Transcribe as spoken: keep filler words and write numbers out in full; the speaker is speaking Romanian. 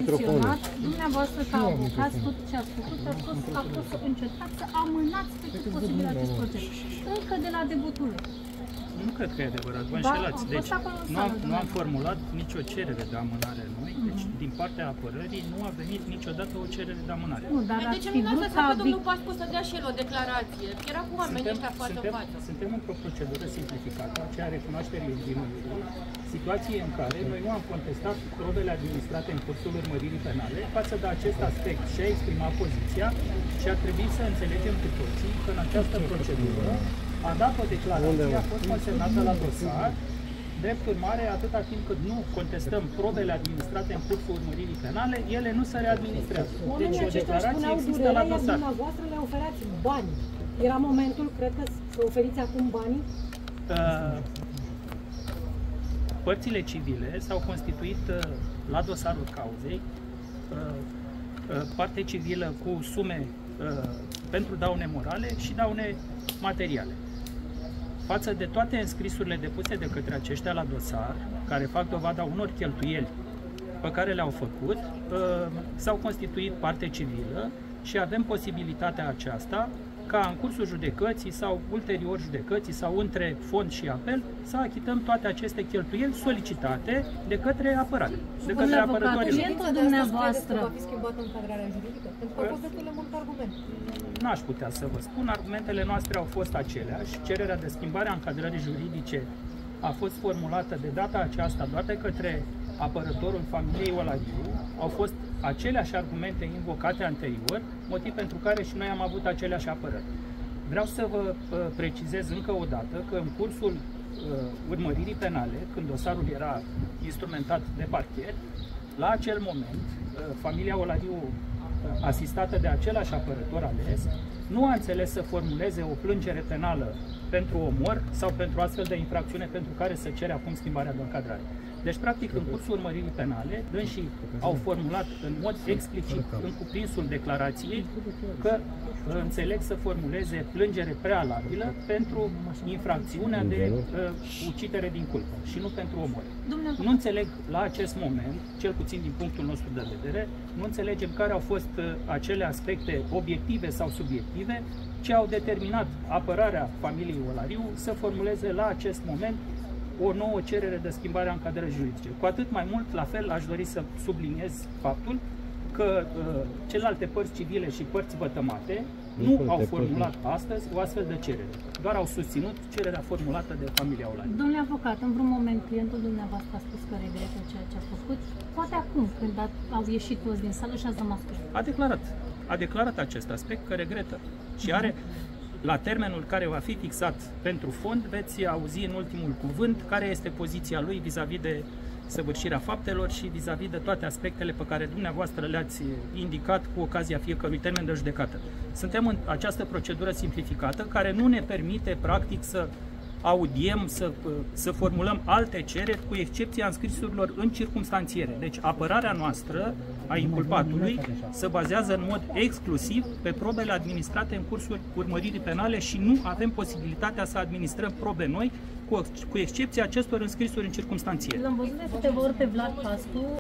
menționat, dumneavoastră ca avocat, tot ce ați făcut a fost, a fost să încercați să amânați pe cât posibil acest proces, încă de la debutul lui. Nu cred că e adevărat, vă înșelați. Deci nu am, nu am formulat nicio cerere de amânare noi, deci din partea apărării nu a venit niciodată o cerere de amânare. Nu, dar de ce nu l-ați lăsat pe domnul Pascu să dea și el o declarație? Era cu oamenii ăștia față-față. Suntem într-o procedură simplificată, aceea recunoașterii regimului, situație în care noi nu am contestat probele administrate în cursul urmăririi penale față de acest aspect și a exprimat poziția și ar trebui să înțelegem cu toții că în această procedură a dat o declarație, a fost consemnată la dosar. Drept urmare, atâta timp cât nu contestăm probele administrate în cursul urmăririi penale, ele nu se readministrează. Deci o declarație există la dosar. Dumneavoastră le oferați bani. Era momentul, cred că, să oferiți acum banii? Uh, părțile civile s-au constituit uh, la dosarul cauzei, uh, uh, parte civilă cu sume uh, pentru daune morale și daune materiale. Față de toate înscrisurile depuse de către aceștia la dosar, care fac dovada unor cheltuieli pe care le-au făcut, s-au constituit parte civilă și avem posibilitatea aceasta ca în cursul judecății sau ulterior judecății sau între fond și apel să achităm toate aceste cheltuieli solicitate de către apărare, de către apărătorii. Clientul dumneavoastră va fi schimbată încadrarea juridică? Pentru că au fost destul de multe argumente. N-aș putea să vă spun, argumentele noastre au fost aceleași. Cererea de schimbare a încadrării juridice a fost formulată de data aceasta doar de către apărătorul familiei Olariu. Au fost aceleași argumente invocate anterior, motiv pentru care și noi am avut aceleași apărări. Vreau să vă uh, precizez încă o dată că în cursul uh, urmăririi penale, când dosarul era instrumentat de parchet, la acel moment, uh, familia Olariu, asistată de același apărător ales, nu a înțeles să formuleze o plângere penală pentru omor sau pentru astfel de infracțiune pentru care se cere acum schimbarea de încadrare. Deci, practic, în cursul urmăririi penale, dânsii au formulat în mod explicit, în cuprinsul declarației, că înțeleg să formuleze plângere prealabilă pentru infracțiunea de uh, ucidere din culpă și nu pentru omor. Nu înțeleg la acest moment, cel puțin din punctul nostru de vedere, nu înțelegem care au fost uh, acele aspecte obiective sau subiective ce au determinat apărarea familiei Olariu să formuleze la acest moment o nouă cerere de schimbare a încadrării juridice. Cu atât mai mult, la fel, aș dori să subliniez faptul că uh, celelalte părți civile și părți vătămate nu au formulat astăzi o astfel de cerere. Doar au susținut cererea formulată de familia Olariu. Domnule avocat, în vreun moment clientul dumneavoastră a spus că regretă ceea ce a făcut? Poate acum, când au ieșit toți din sală și ați rămas cu el. A declarat. A declarat acest aspect că regretă și are, la termenul care va fi fixat pentru fond, veți auzi în ultimul cuvânt care este poziția lui vis-a-vis de săvârșirea faptelor și vis-a-vis de toate aspectele pe care dumneavoastră le-ați indicat cu ocazia fiecărui termen de judecată. Suntem în această procedură simplificată care nu ne permite practic să audiem, să, să formulăm alte cereri, cu excepția înscrisurilor în circumstanțiere. Deci apărarea noastră a inculpatului se bazează în mod exclusiv pe probele administrate în cursul urmăririi penale și nu avem posibilitatea să administrăm probe noi, cu, cu excepția acestor înscrisuri în circumstanțiere. L-am văzut de câteva ori pe Vlad Pascu